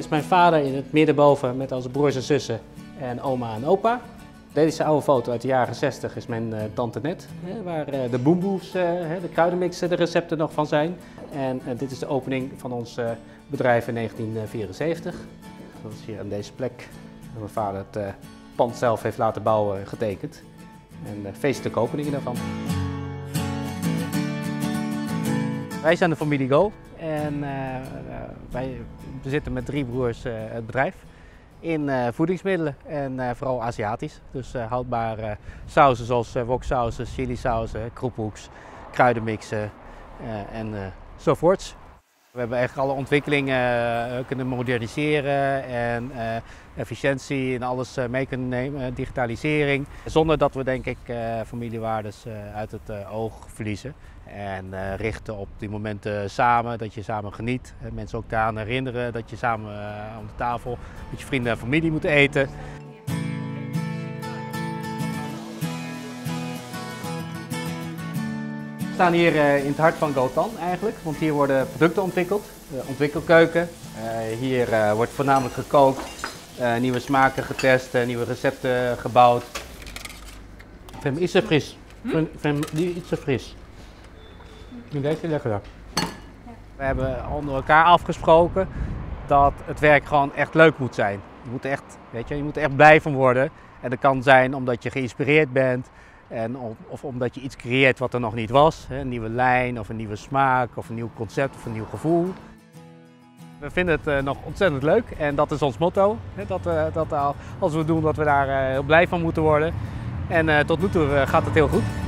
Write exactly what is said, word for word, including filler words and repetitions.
is mijn vader in het midden boven met onze broers en zussen en oma en opa. Deze oude foto uit de jaren zestig is mijn uh, tante Net, hè, waar uh, de boemboes, uh, de kruidenmixen, de recepten nog van zijn. En uh, dit is de opening van ons uh, bedrijf in negentien vierenzeventig. Dat is hier aan deze plek. En mijn vader het uh, pand zelf heeft laten bouwen en getekend. En de feestelijke openingen daarvan. Wij zijn de familie Go en uh, wij bezitten met drie broers uh, het bedrijf in uh, voedingsmiddelen en uh, vooral Aziatisch. Dus uh, houdbare uh, sauzen zoals uh, woksauzen, chilisauzen, kroephoeks, kruidenmixen uh, en uh, zovoorts. We hebben echt alle ontwikkelingen uh, kunnen moderniseren en uh, efficiëntie en alles uh, mee kunnen nemen, uh, digitalisering. Zonder dat we denk ik uh, familiewaardes uh, uit het uh, oog verliezen. En uh, richten op die momenten samen, dat je samen geniet. En mensen ook daaraan herinneren dat je samen uh, aan de tafel met je vrienden en familie moet eten. We staan hier uh, in het hart van Gotan eigenlijk, want hier worden producten ontwikkeld. De ontwikkelkeuken. Uh, hier uh, wordt voornamelijk gekookt, uh, nieuwe smaken getest, uh, nieuwe recepten gebouwd. Ik vind hem iets te fris. Ik vind, ik vind hem iets te fris. Ik vind deze lekkerder. We hebben onder elkaar afgesproken dat het werk gewoon echt leuk moet zijn. Je moet, echt, weet je, je moet er echt blij van worden. En dat kan zijn omdat je geïnspireerd bent. En of, of omdat je iets creëert wat er nog niet was. Hè, een nieuwe lijn of een nieuwe smaak of een nieuw concept of een nieuw gevoel. We vinden het uh, nog ontzettend leuk en dat is ons motto. Hè, dat, uh, dat uh, als we doen dat we daar uh, heel blij van moeten worden. En uh, tot nu toe uh, gaat het heel goed.